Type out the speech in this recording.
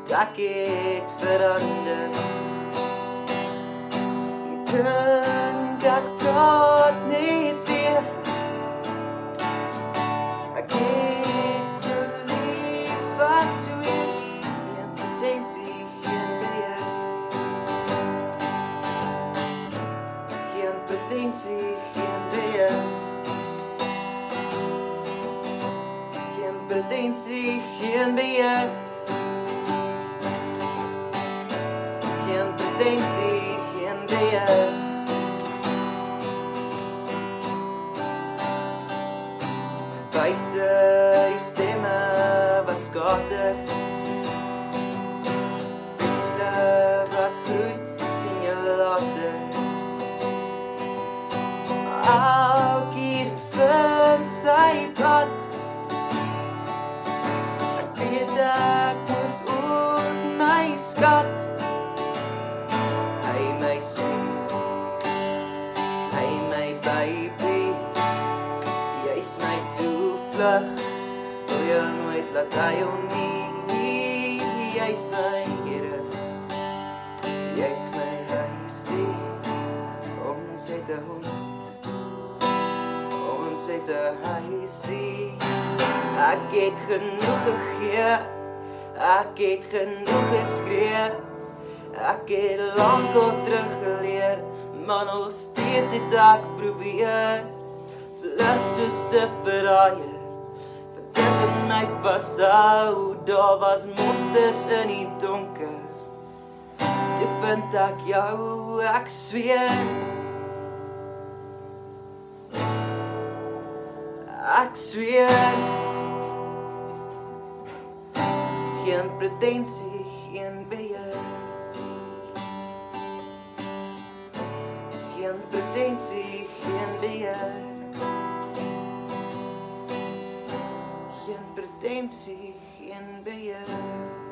ek het verander. Ek dink ek praat net weer. Ek het jou lief, ek zweer. Geen pretensie, geen beheer. Geen pretensie, geen beheer. Geen pretensie, geen beheer. Geen pretensie, geen beheer. Buite die stemme wat skade. Vriende wat groeit, sien jou later. Elkeen vind sy pad. Ek weet ek moet ook my skat. Hy my sweet, hy my baby. Jy's my toevlug, wil jou nooit laat hy jou nie. Jy's my rus, jy's my huisie. Ons het 'n hond, ons het 'n huisie. Ek het genoeg gegee, ek het genoeg geskree. Ek het lank al teruggeleer, maar nog steeds het ek probeer. Vlug soos 'n verraaier, wat dit in my vashou. Daar was monsters in die donker, toe vind ek jou, ek zweer. Ek zweer. Geen pretensie, geen beheer. Geen pretensie, geen beheer. Geen pretensie, geen beheer.